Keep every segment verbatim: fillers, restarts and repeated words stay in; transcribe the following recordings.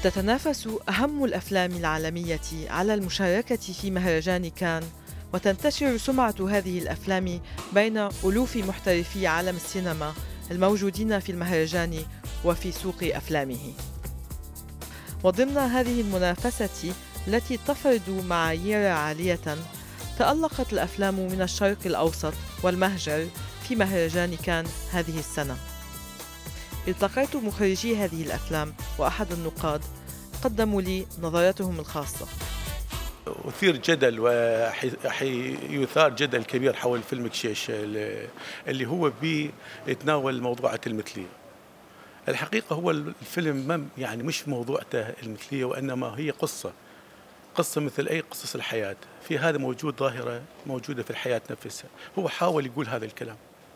تتنافس أهم الأفلام العالمية على المشاركة في مهرجان كان، وتنتشر سمعة هذه الأفلام بين ألوف محترفي عالم السينما الموجودين في المهرجان وفي سوق أفلامه. وضمن هذه المنافسة التي تفرض معايير عالية، تألقت الأفلام من الشرق الأوسط والمهجر في مهرجان كان هذه السنة. التقيت مخرجي هذه الأفلام وأحد النقاد قدموا لي نظرتهم الخاصة. أثير جدل وحيثار جدل كبير حول فيلم كشيش اللي هو بيتناول موضوعات المثلية. الحقيقة هو الفيلم ما يعني مش موضوعته المثلية، وإنما هي قصة قصة مثل أي قصص الحياة. في هذا موجود ظاهرة موجودة في الحياة نفسها. هو حاول يقول هذا الكلام.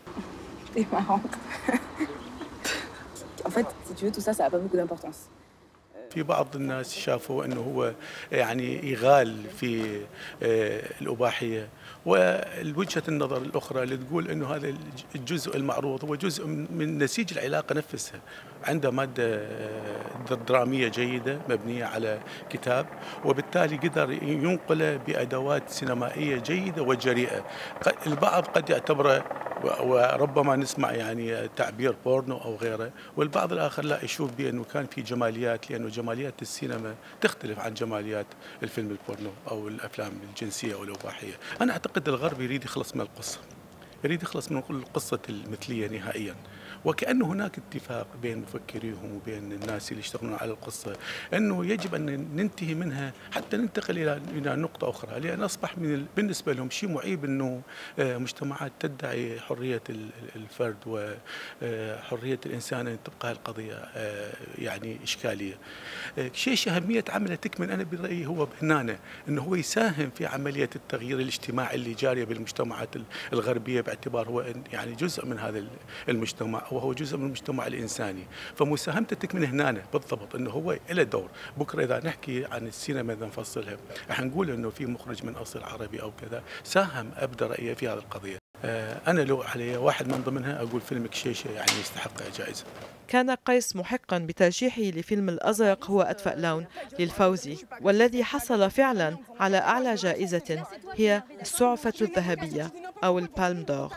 في بعض الناس شافوا أنه هو يعني يغال في الإباحية، والوجهة النظر الأخرى اللي تقول أنه هذا الجزء المعروض هو جزء من نسيج العلاقة نفسها. عنده مادة درامية جيدة مبنية على كتاب، وبالتالي قدر ينقله بأدوات سينمائية جيدة وجريئة. البعض قد يعتبره وربما نسمع يعني تعبير بورنو أو غيره، والبعض الآخر لا، يشوف بأنه كان في جماليات، لأنه جماليات السينما تختلف عن جماليات الفيلم البورنو أو الأفلام الجنسية أو الإباحية. أنا أعتقد الغرب يريد يخلص من القصة، يريد يخلص من القصة المثلية نهائيا، وكأن هناك اتفاق بين مفكريهم وبين الناس اللي يشتغلون على القصة أنه يجب أن ننتهي منها حتى ننتقل إلى إلى نقطة أخرى، لأن أصبح من بالنسبة لهم شيء معيب أنه مجتمعات تدعي حرية الفرد وحرية الإنسان أن تبقى القضية يعني إشكالية. شيء أهمية عمله تكمن أنا برأيي هو هنا أنه هو يساهم في عملية التغيير الاجتماعي اللي جارية بالمجتمعات الغربية، باعتبار هو يعني جزء من هذا المجتمع وهو جزء من المجتمع الإنساني. فمساهمته تكمن هنا بالضبط أنه هو له دور. بكرة إذا نحكي عن السينما إذا نفصلها حنقول أنه في مخرج من أصل عربي أو كذا ساهم أبدى رأيه في هذه القضية. أنا لو علي واحد من ضمنها أقول فيلم كشيشة يعني يستحق جائزة. كان قيس محقا بترشيحه لفيلم الأزرق هو أدفأ لون للفوزي، والذي حصل فعلا على أعلى جائزة هي السعفة الذهبية أو البالم دور.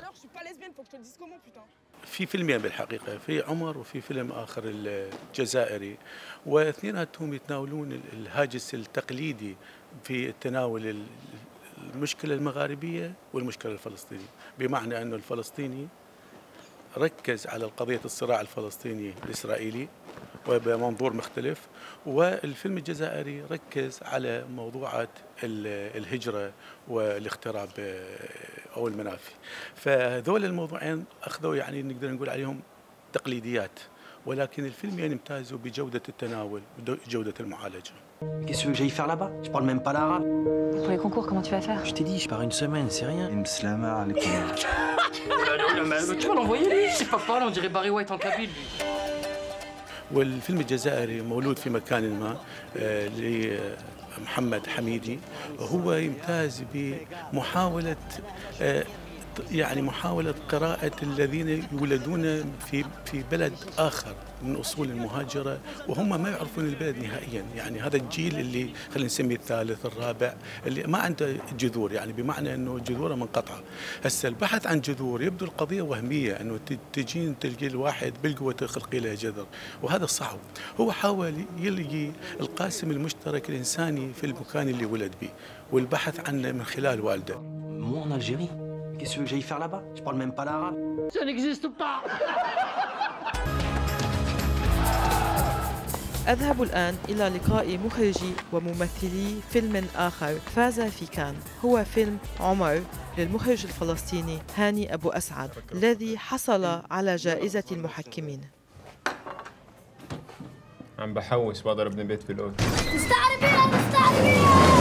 في فيلمين بالحقيقة، في عمر وفي فيلم آخر الجزائري، واثنيناتهم يتناولون الهاجس التقليدي في تناول المشكلة المغاربية والمشكلة الفلسطينية، بمعنى أنه الفلسطيني ركز على قضية الصراع الفلسطيني الإسرائيلي وبمنظور مختلف، والفيلم الجزائري ركز على موضوعات الهجرة والاغتراب أو المنافي. فهذول الموضوعين أخذوا يعني نقدر نقول عليهم تقليديات، ولكن الفيلمين يمتازوا بجودة التناول وجودة المعالجة. Qu'est-ce que j'aille faire là-bas? Je parle même pas l'arabe. Pour les concours, comment tu vas faire? Je t'ai dit, je pars une semaine, c'est rien. Mslama alaikum. Tu vas l'envoyer lui? C'est pas parler, on dirait Barry White en Kabyle lui. والفيلم الجزائري مولود في مكان ما لمحمد حميدي، هو يمتاز بمحاولة يعني محاولة قراءة الذين يولدون في في بلد آخر من أصول المهاجرة وهم ما يعرفون البلد نهائيا. يعني هذا الجيل اللي خلينا نسميه الثالث الرابع اللي ما عنده جذور، يعني بمعنى أنه جذوره منقطعة. هسه البحث عن جذور يبدو القضية وهمية، أنه تجين تلقي الواحد بالقوة تخلقي له جذر، وهذا صعب. هو حاول يلقي القاسم المشترك الإنساني في المكان اللي ولد به والبحث عنه من خلال والده. Moi en Algérie. Qu'est-ce que j'aille faire là-bas? Je parle même pas l'arabe. Ça n'existe pas. أذهب الآن إلى لقاء مخرجي وممثلي فيلم آخر فاز في كان، هو فيلم عمر للمخرج الفلسطيني هاني أبو أسعد الذي حصل على جائزة المحكمين. عم بحوش بقدر ابني بيت بالأوت. مستعربين مستعربين.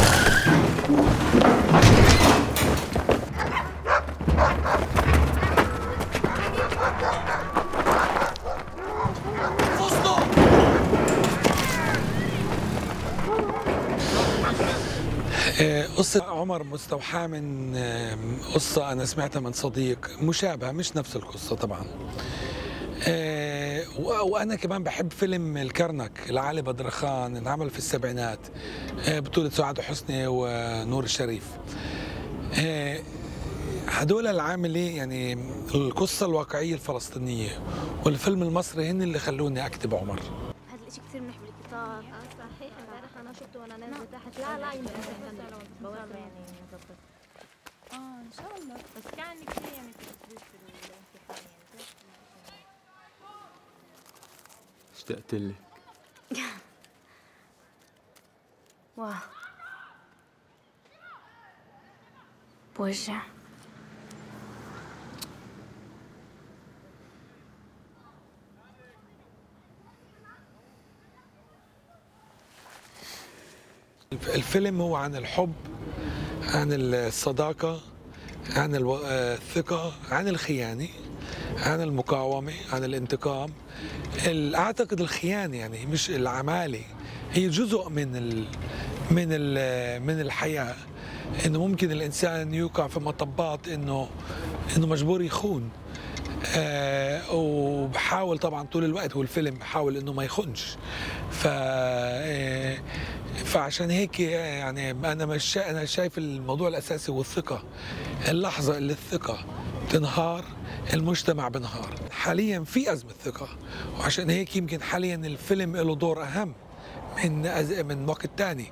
قصة عمر مستوحاة من قصة أنا سمعتها من صديق مشابهة، مش نفس القصة طبعا، وأنا كمان بحب فيلم الكرنك لعلي بدرخان، انعمل في السبعينات، بطولة سعاد حسني ونور الشريف. هدول العاملين يعني القصة الواقعية الفلسطينية والفيلم المصري هن اللي خلوني أكتب عمر. هذا الشيء كثير منيح بالقطار. اه صحيح، امبارح انا شفته وانا نازله تحت. لا لا يمكن يعني اه ان شاء الله، بس كان كثير يعني في الامتحان يعني. اشتقت لك. واو بوجع. الفيلم هو عن الحب، عن الصداقة، عن الثقة، عن الخيانة، عن المقاومة، عن الانتقام. أعتقد الخيانة يعني مش العمالة، هي جزء من ال من ال من الحياة، إنه ممكن الإنسان يوقع في مطبات إنه إنه مجبور يخون. آه وبحاول طبعا طول الوقت، هو الفيلم بحاول إنه ما يخونش. ف آه فعشان هيك يعني انا مش شا... انا شايف الموضوع الاساسي هو الثقه. اللحظه اللي الثقه تنهار المجتمع بنهار. حاليا في ازمه ثقه، وعشان هيك يمكن حاليا الفيلم له دور اهم من أز... من وقت ثاني.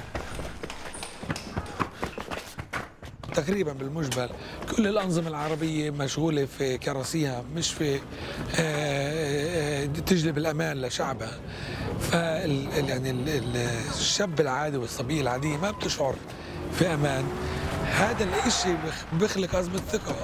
تقريبا بالمجمل كل الأنظمة العربية مشغولة في كراسيها، مش في تجلب الأمان لشعبها. فال يعني الشاب العادي والصبية العادية ما بتشعر في أمان. هذا الشيء بيخلق أزمة ثقة.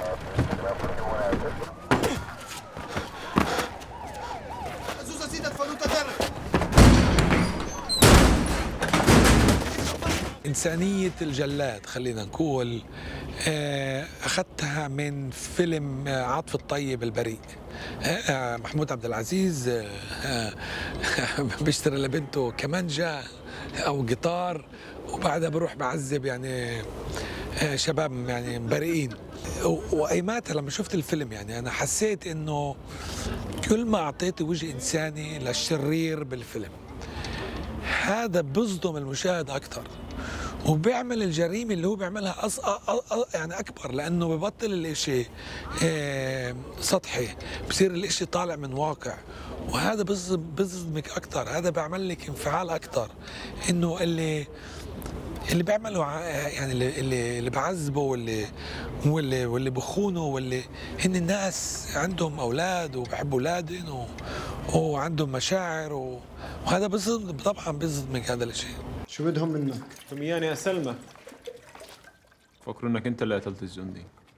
إنسانية الجلاد خلينا نقول أخذتها من فيلم عاطف الطيب البريء. محمود عبد العزيز بيشتري لبنته كمانجا أو جيتار، وبعدها بروح بعذب يعني شباب يعني بريئين. وأيماتها لما شفت الفيلم يعني أنا حسيت إنه كل ما أعطيت وجه إنساني للشرير بالفيلم هذا بيصدم المشاهد أكثر، وبيعمل الجريمة اللي هو بيعملها أص... أ... يعني أكبر، لأنه ببطل الإشي اه... سطحي، بصير الإشي طالع من واقع، وهذا بيصدمك أكثر. هذا بيعمل لك انفعال أكثر، إنه اللي اللي بيعملوا يعني اللي اللي بعذبوا واللي واللي واللي بخونوا واللي هن الناس عندهم أولاد وبحبوا أولادهم و... وعندهم مشاعر و... وهذا بيصدم طبعا، بيصدمك هذا الشيء. شو بدهم منك؟ بدهم اياني اسلمك. فكروا انك انت اللي قتلت الجندي.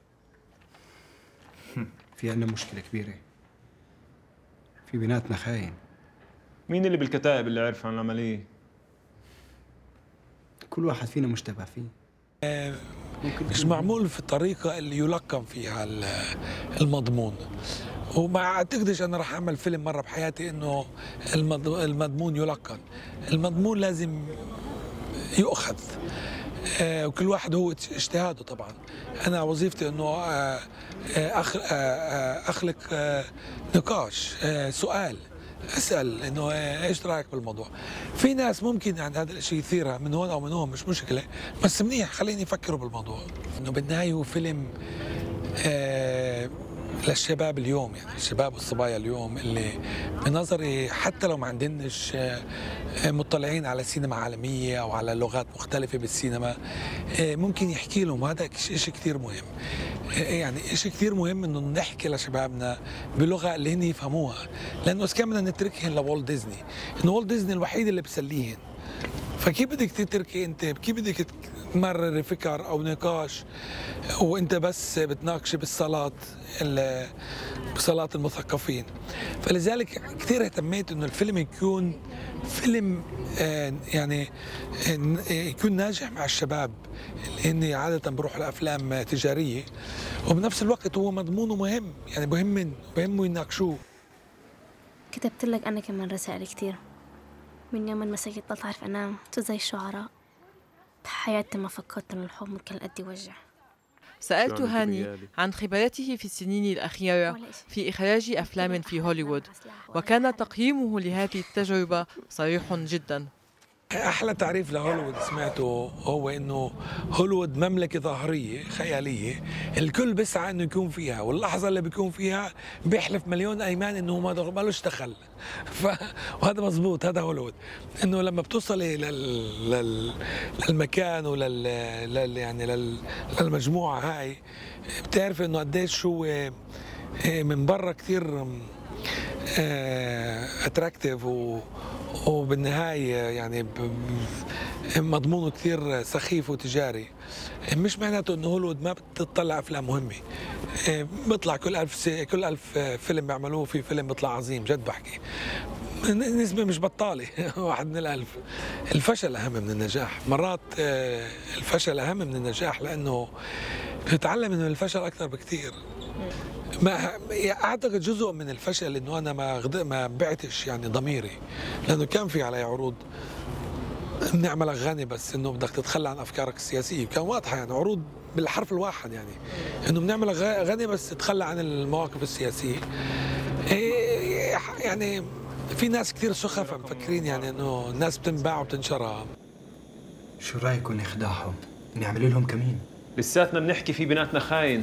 في عندنا مشكلة كبيرة، في بيناتنا خاين. مين اللي بالكتائب اللي عرف عن العملية؟ كل واحد فينا مشتبه فيه. آه مش معمول في الطريقة اللي يلقن فيها المضمون. وما اعتقدش انا راح اعمل فيلم مره بحياتي انه المضمون يلقن. المضمون لازم يؤخذ، آه وكل واحد هو اجتهاده. طبعا انا وظيفتي انه آه أخ آه اخلق آه نقاش، آه سؤال، اسال انه آه ايش رايك بالموضوع. في ناس ممكن يعني هذا الشيء يثيرها من هون او من هون، مش مشكله، بس منيح خليني يفكروا بالموضوع. انه بالنهايه هو فيلم آه للشباب اليوم، يعني الشباب والصبايا اليوم اللي بنظري حتى لو ما عندناش مطلعين على سينما عالمية أو على لغات مختلفة بالسينما، ممكن يحكي لهم. هذا شيء كثير مهم، يعني شيء كثير مهم إنه نحكي لشبابنا بلغة اللي هن يفهموها، لأنه إذا كان بدنا نتركهن لوالت ديزني، إنه والت ديزني الوحيد اللي بسليهن، فكيف بدك تتركي انت؟ كيف بدك تمرري فكر او نقاش وانت بس بتناقشي بالصلاه بصلاه المثقفين؟ فلذلك كثير اهتميت انه الفيلم يكون فيلم يعني يكون ناجح مع الشباب اللي عاده بروح لافلام تجاريه، وبنفس الوقت هو مضمونه مهم، يعني مهم مهم يناقشوه. كتبت لك انا كمان رسائل كثير من يوم ما سكت، بطلت أعرف أنام زي الشعراء. بحياتي ما فكرت إن الحب ممكن قد يوجع. سألت هاني عن خبراته في السنين الأخيرة في إخراج أفلام في هوليوود، وكان تقييمه لهذه التجربة صريح جدا. أحلى تعريف لهوليوود سمعته هو إنه هوليوود مملكة ظاهرية خيالية الكل بيسعى إنه يكون فيها، واللحظة اللي بيكون فيها بيحلف مليون أيمان إنه ما مالوش دخل. ف... وهذا مزبوط، هذا هوليوود. إنه لما بتوصلي لل... لل... للمكان ولل لل... يعني لل... للمجموعة هاي بتعرف إنه قديش هو من برا كثير اتراكتيف و وبالنهاية يعني مضمونه كثير سخيف وتجاري. مش معناته انه هوليوود ما بتطلع افلام مهمه، بيطلع كل ألف سي... كل ألف فيلم بيعملوه في فيلم بيطلع عظيم، جد بحكي نسبة مش بطالة. واحد من الألف. الفشل أهم من النجاح، مرات الفشل أهم من النجاح لأنه بتتعلم من الفشل أكثر بكثير. ما اعتقد جزء من الفشل انه انا ما غد... ما بعتش يعني ضميري، لانه كان في علي عروض بنعملك غني بس انه بدك تتخلى عن افكارك السياسيه، كان واضحه يعني عروض بالحرف الواحد، يعني انه بنعملك غني بس تتخلى عن المواقف السياسيه. يعني في ناس كثير سخفة مفكرين يعني انه الناس بتنباع وبتنشرها. شو رايكم نخدعهم؟ نعمل لهم كمين؟ لساتنا بنحكي في بيناتنا خاين.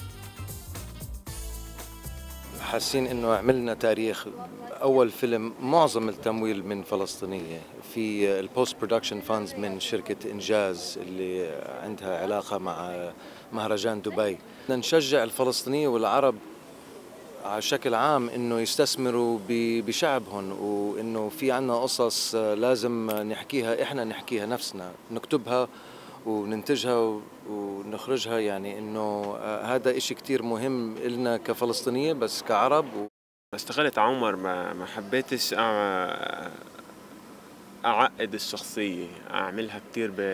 حاسين انه عملنا تاريخ. اول فيلم معظم التمويل من فلسطينيه، في البوست برودكشن فاندز من شركه انجاز اللي عندها علاقه مع مهرجان دبي. بدنا نشجع الفلسطينيه والعرب على شكل عام انه يستثمروا بشعبهم، وانه في عنا قصص لازم نحكيها احنا، نحكيها نفسنا، نكتبها وننتجها ونخرجها. يعني انه هذا إشي كتير مهم إلنا كفلسطينية بس كعرب. اشتغلت عمر ما ما حبيتش اعقد الشخصية، اعملها كتير ب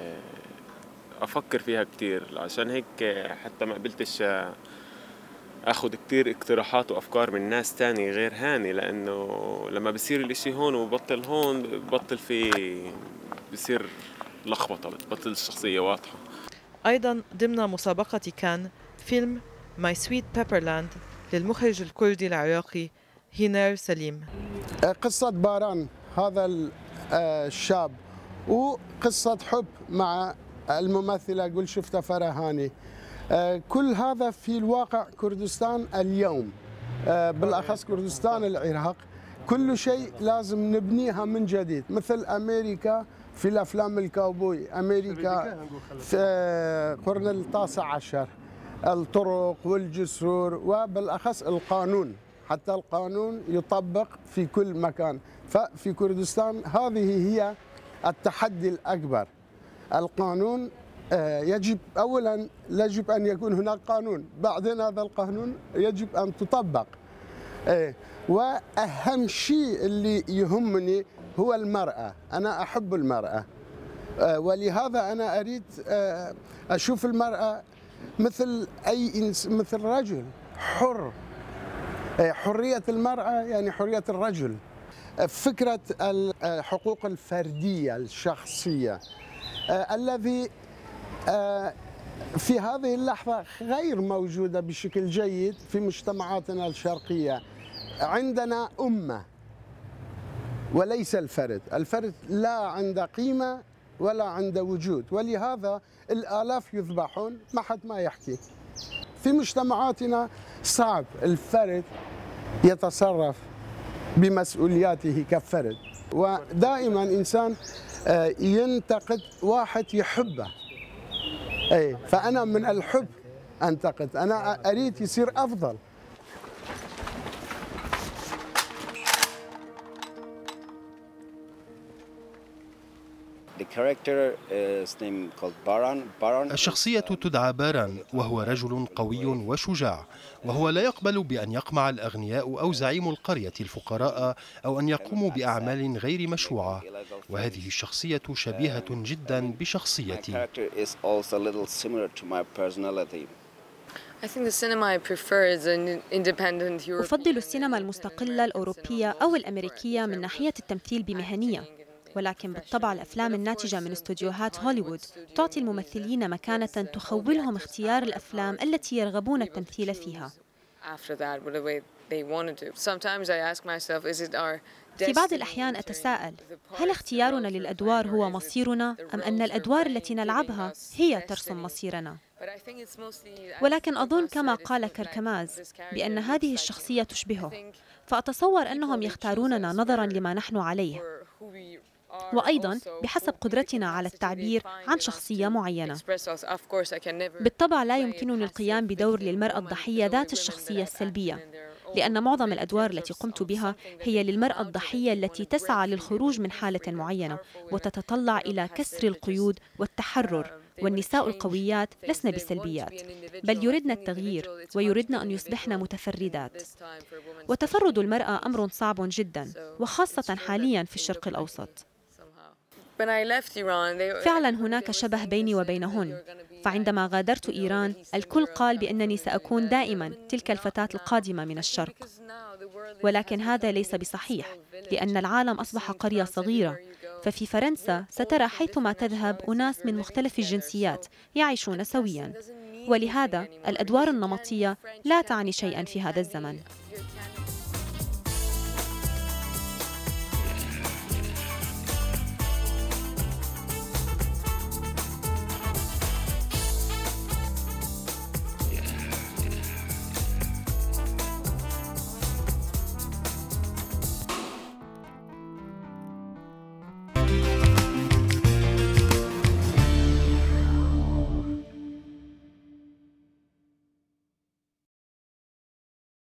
افكر فيها كتير، عشان هيك حتى ما قبلتش اخذ كتير اقتراحات وافكار من ناس تاني غير هاني، لانه لما بصير الاشي هون وبطل هون ببطل في بصير لخبطة، بتبطل الشخصية واضحة. أيضا ضمن مسابقة كان فيلم My Sweet Pepperland للمخرج الكردي العراقي هينار سليم. قصة باران هذا الشاب وقصة حب مع الممثلة جلشفتة فرهاني، كل هذا في الواقع كردستان اليوم، بالأخص كردستان العراق. كل شيء لازم نبنيها من جديد، مثل أمريكا في الأفلام الكاوبوي، أمريكا في القرن التاسع عشر، الطرق والجسور وبالأخص القانون، حتى القانون يطبق في كل مكان. ففي كردستان هذه هي التحدي الأكبر. القانون يجب أولا يجب أن يكون هناك قانون، بعدين هذا القانون يجب أن تطبق. وأهم شيء اللي يهمني هو المرأة. أنا أحب المرأة، ولهذا أنا أريد أشوف المرأة مثل أي مثل رجل حر. حرية المرأة يعني حرية الرجل. فكرة الحقوق الفردية الشخصية الذي في هذه اللحظة غير موجودة بشكل جيد في مجتمعاتنا الشرقية. عندنا أمة وليس الفرد، الفرد لا عنده قيمة ولا عنده وجود، ولهذا الآلاف يذبحون ما حد ما يحكي. في مجتمعاتنا صعب الفرد يتصرف بمسؤولياته كفرد، ودائما إنسان ينتقد واحد يحبه. أي فأنا من الحب أنتقد، أنا أريد يصير أفضل. الشخصية تدعى باران، وهو رجل قوي وشجاع، وهو لا يقبل بأن يقمع الأغنياء أو زعيم القرية الفقراء أو أن يقوموا بأعمال غير مشروعة، وهذه الشخصية شبيهة جدا بشخصيتي. أفضل السينما المستقلة الأوروبية أو الأمريكية من ناحية التمثيل بمهنية، ولكن بالطبع الأفلام الناتجة من استوديوهات هوليوود تعطي الممثلين مكانة تخولهم اختيار الأفلام التي يرغبون التمثيل فيها. في بعض الأحيان أتساءل، هل اختيارنا للأدوار هو مصيرنا أم أن الأدوار التي نلعبها هي ترسم مصيرنا؟ ولكن أظن كما قال كركماز بأن هذه الشخصية تشبهه، فأتصور أنهم يختاروننا نظراً لما نحن عليه، وأيضاً بحسب قدرتنا على التعبير عن شخصية معينة. بالطبع لا يمكنني القيام بدور للمرأة الضحية ذات الشخصية السلبية، لأن معظم الأدوار التي قمت بها هي للمرأة الضحية التي تسعى للخروج من حالة معينة وتتطلع إلى كسر القيود والتحرر. والنساء القويات لسن بسلبيات، بل يردن التغيير ويردن أن يصبحن متفردات. وتفرد المرأة أمر صعب جدا، وخاصة حاليا في الشرق الأوسط. فعلا هناك شبه بيني وبينهن، فعندما غادرت إيران الكل قال بأنني سأكون دائما تلك الفتاة القادمة من الشرق، ولكن هذا ليس بصحيح، لأن العالم أصبح قرية صغيرة. ففي فرنسا سترى حيثما تذهب أناس من مختلف الجنسيات يعيشون سويا، ولهذا الأدوار النمطية لا تعني شيئا في هذا الزمن.